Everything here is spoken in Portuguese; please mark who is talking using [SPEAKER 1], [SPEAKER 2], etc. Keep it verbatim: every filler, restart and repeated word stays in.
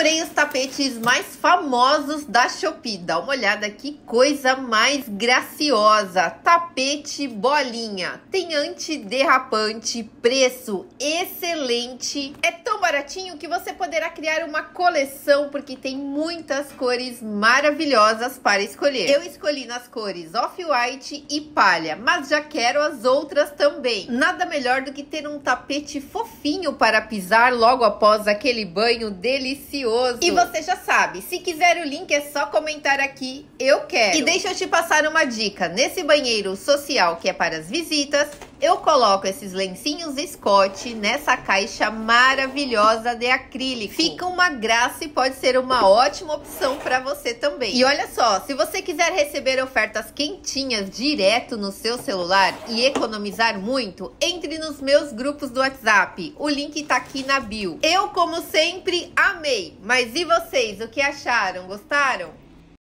[SPEAKER 1] Comprei os tapetes mais famosos da Shopee. Dá uma olhada, que coisa mais graciosa. Tapete bolinha. Tem antiderrapante, preço excelente. É tão baratinho que você poderá criar uma coleção, porque tem muitas cores maravilhosas para escolher. Eu escolhi nas cores off-white e palha, mas já quero as outras também. Nada melhor do que ter um tapete fofinho para pisar logo após aquele banho delicioso. E você já sabe, se quiser o link é só comentar aqui, eu quero. E deixa eu te passar uma dica. Nesse banheiro social que é para as visitas, eu coloco esses lencinhos Scott nessa caixa maravilhosa de acrílico. Fica uma graça e pode ser uma ótima opção para você também. E olha só, se você quiser receber ofertas quentinhas direto no seu celular e economizar muito, entre nos meus grupos do WhatsApp. O link tá aqui na bio. Eu, como sempre, amei. Mas e vocês, o que acharam? Gostaram?